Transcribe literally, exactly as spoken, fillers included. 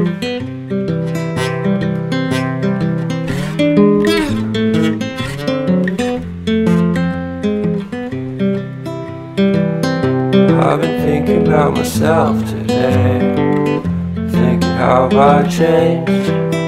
I've been thinking about myself today, thinking how have I changed.